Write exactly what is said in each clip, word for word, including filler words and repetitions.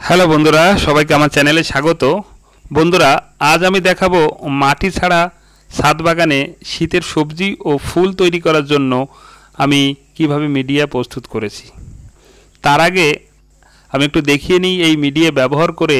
Hello বন্ধুরা, সবাইকে আমার চ্যানেলে স্বাগত। বন্ধুরা, আজ আমি দেখাবো মাটি ছাড়া ছাদ বাগানে শীতের সবজি ও ফুল তৈরি করার জন্য আমি কিভাবে মিডিয়া প্রস্তুত করেছি। তার আগে আমি একটু দেখিয়ে নিই এই মিডিয়া ব্যবহার করে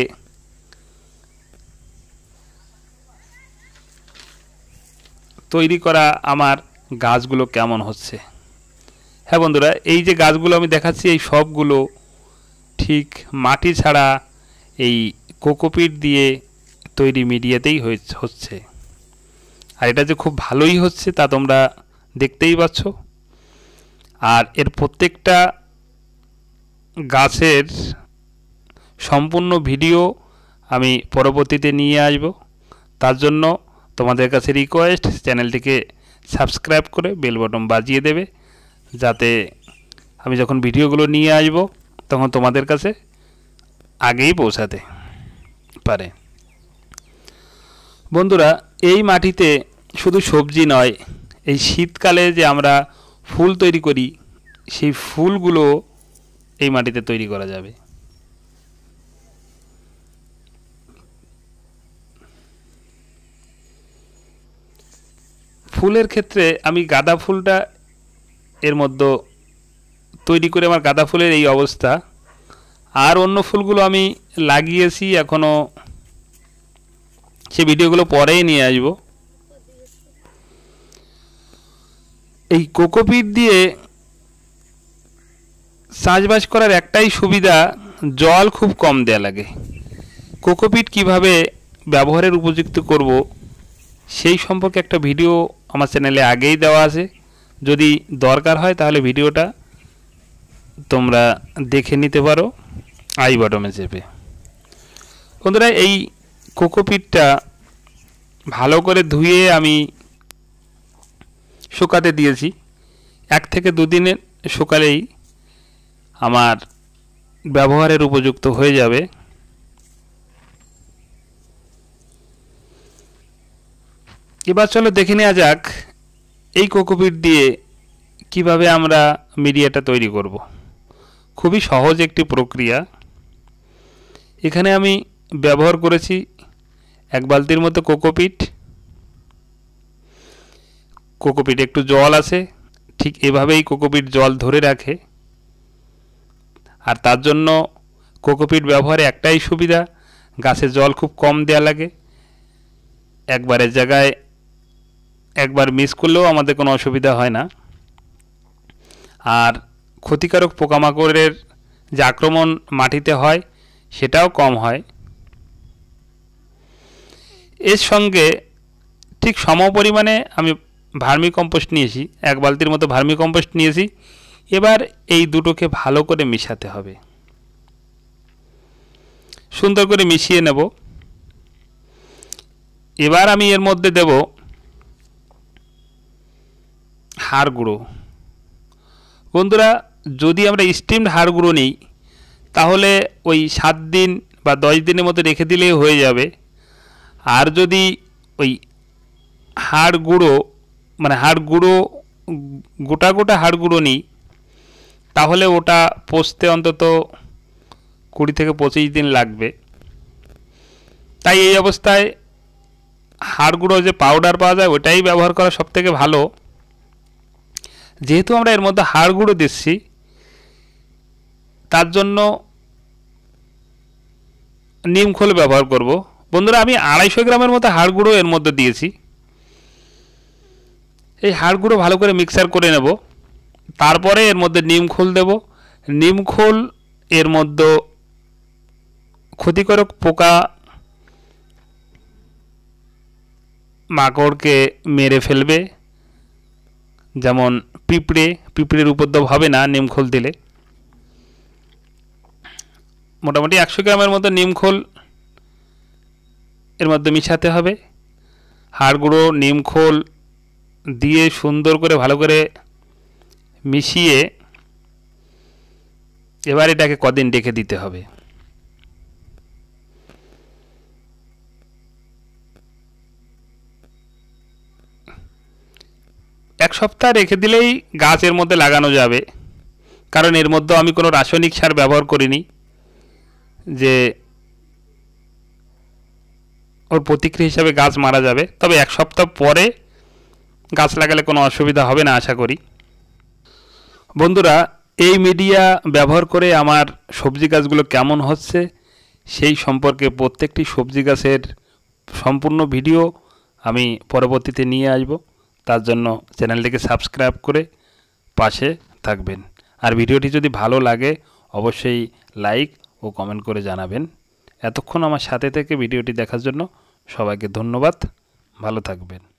তৈরি করা আমার গাছগুলো কেমন হচ্ছে। হ্যাঁ বন্ধুরা, এই যে গাছগুলো আমি দেখাচ্ছি এই সবগুলো ঠিক মাটি ছাড়া এই কোকোপিট দিয়ে তৈরি মিডিয়াতেই হচ্ছে। আর এটা যে খুব ভালোই হচ্ছে তা তোমরা দেখতেই পাচ্ছ। আর এর প্রত্যেকটা গাছের সম্পূর্ণ ভিডিও আমি পরবর্তীতে নিয়ে আসব। তার জন্য তোমাদের কাছে রিকোয়েস্ট, চ্যানেলটিকে সাবস্ক্রাইব করে বেল বাটন বাজিয়ে দেবে, যাতে আমি যখন ভিডিওগুলো নিয়ে আসব তখন তোমাদের কাছে আগেই পৌঁছাতে পারে। বন্ধুরা, এই মাটিতে শুধু সবজি নয়, এই শীতকালে যে আমরা ফুল তৈরি করি সেই ফুলগুলো এই মাটিতে তৈরি করা যাবে। ফুলের ক্ষেত্রে আমি গাঁদা ফুলটা এর মধ্যে তৈরি করে আমার গাঁদা ফুলের এই অবস্থা। আর অন্য ফুলগুলো আমি লাগিয়েছি, এখনও সে ভিডিওগুলো পরেই নিয়ে আসব। এই কোকোপিট দিয়ে চাষবাস করার একটাই সুবিধা, জল খুব কম দেয়া লাগে। কোকোপিট কিভাবে ব্যবহারের উপযুক্ত করব সেই সম্পর্কে একটা ভিডিও আমার চ্যানেলে আগেই দেওয়া আছে। যদি দরকার হয় তাহলে ভিডিওটা তোমরা দেখে নিতে পারো আই বাটনে চেপে। বন্ধুরা, এই কোকোপিটটা ভালো করে ধুয়ে আমি শুকাতে দিয়েছি। এক থেকে দুদিনে শুকালেই আমার ব্যবহারের উপযুক্ত হয়ে যাবে। এবার চলো দেখে নেওয়া যাক এই কোকোপিট দিয়ে কিভাবে আমরা মিডিয়াটা তৈরি করব। খুবই সহজ একটি প্রক্রিয়া। এখানে আমি ব্যবহার করেছি এক বালতির মতো কোকোপিট। কোকোপিট একটু জল আছে, ঠিক এভাবেই কোকোপিট জল ধরে রাখে। আর তার জন্য কোকোপিট ব্যবহারে একটাই সুবিধা, গাছে জল খুব কম দেয়া লাগে। একবারের জায়গায় একবার মিস করলেও আমাদের কোনো অসুবিধা হয় না। আর ক্ষতিকারক পোকামাকড়ের যে আক্রমণ মাটিতে হয় সেটাও কম হয়। এর সঙ্গে ঠিক সম পরিমাণে আমি ভার্মি কম্পোস্ট নিয়েছি, এক বালতির মতো ভার্মি কম্পোস্ট নিয়েছি। এবার এই দুটোকে ভালো করে মিশাতে হবে, সুন্দর করে মিশিয়ে নেব। এবার আমি এর মধ্যে দেব হাড় গুঁড়ো। বন্ধুরা, যদি আমরা স্টিমড হাড় গুঁড়ো নিই তাহলে ওই সাত দিন বা দশ দিনের মতো রেখে দিলেই হয়ে যাবে। আর যদি ওই হাড় গুঁড়ো মানে হাড় গুঁড়ো গোটা গোটা হাড় গুঁড়ো নিই তাহলে ওটা পচতে অন্তত কুড়ি থেকে পঁচিশ দিন লাগবে। তাই এই অবস্থায় হাড় গুঁড়ো যে পাউডার পাওয়া যায় ওটাই ব্যবহার করা সবথেকে ভালো। যেহেতু আমরা এর মধ্যে হাড় গুঁড়ো দিচ্ছি তার জন্য নিম খোল ব্যবহার করব। বন্ধুরা, আমি আড়াইশো গ্রামের মতো হাড় গুঁড়ো এর মধ্যে দিয়েছি। এই হাড় গুঁড়ো ভালো করে মিক্সার করে নেব। তারপরে এর মধ্যে নিম খোল দেব। নিম খোল এর মধ্যে ক্ষতিকারক পোকা মাকড়কে মেরে ফেলবে, যেমন পিঁপড়ে। পিঁপড়ের উপদ্রব হবে না নিম খোল দিলে। মোটামুটি একশো গ্রামের মতো নিম খোল এর মধ্যে মিশাতে হবে। হাড় গুঁড়ো নিম খোল দিয়ে সুন্দর করে ভালো করে মিশিয়ে এবার এটাকে কদিন রেখে দিতে হবে। এক সপ্তাহ রেখে দিলেই গাছের মধ্যে লাগানো যাবে, কারণ এর মধ্যে আমি কোনো রাসায়নিক সার ব্যবহার করিনি। যে ওর প্রতিক্রিয়া হিসাবে গাছ মারা যাবে, তবে এক সপ্তাহ পরে গাছ লাগালে কোনো অসুবিধা হবে না আশা করি। বন্ধুরা, এই মিডিয়া ব্যবহার করে আমার সবজি গাছগুলো কেমন হচ্ছে সেই সম্পর্কে প্রত্যেকটি সবজি গাছের সম্পূর্ণ ভিডিও আমি পরবর্তীতে নিয়ে আসব। তার জন্য চ্যানেলটিকে সাবস্ক্রাইব করে পাশে থাকবেন। আর ভিডিওটি যদি ভালো লাগে অবশ্যই লাইক ও কমেন্ট করে জানাবেন। এতক্ষণ আমার সাথে থেকে ভিডিওটি দেখার জন্য সবাইকে ধন্যবাদ। ভালো থাকবেন।